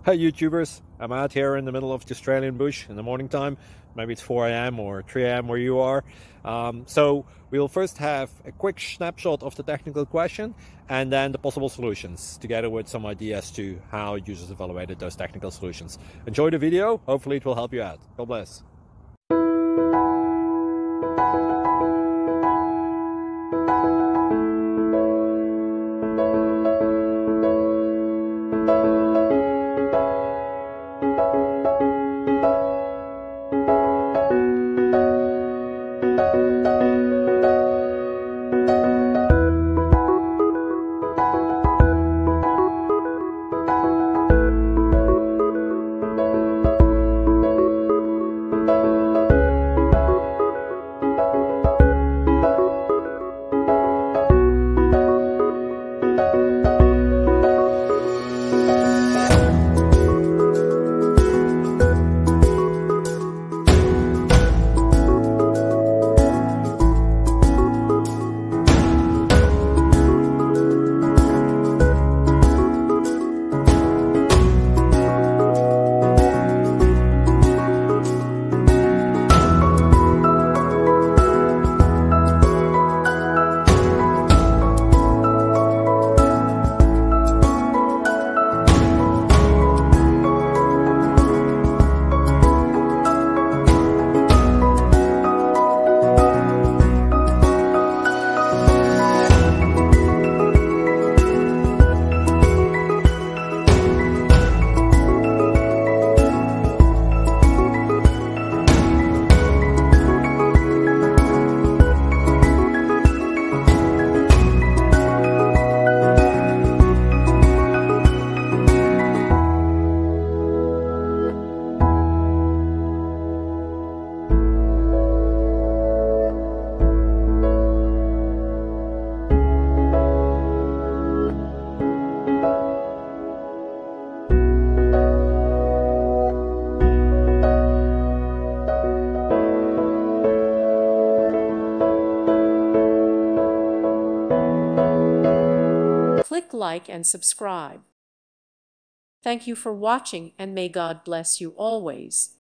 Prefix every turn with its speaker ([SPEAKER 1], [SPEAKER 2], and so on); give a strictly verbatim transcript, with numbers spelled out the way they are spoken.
[SPEAKER 1] Hi YouTubers, I'm out here in the middle of the Australian bush in the morning time. Maybe it's four A M or three A M where you are. Um, so we'll first have a quick snapshot of the technical question and then the possible solutions, together with some ideas to how users evaluated those technical solutions. Enjoy the video, hopefully it will help you out. God bless.
[SPEAKER 2] Click like and subscribe. Thank you for watching, and may God bless you always.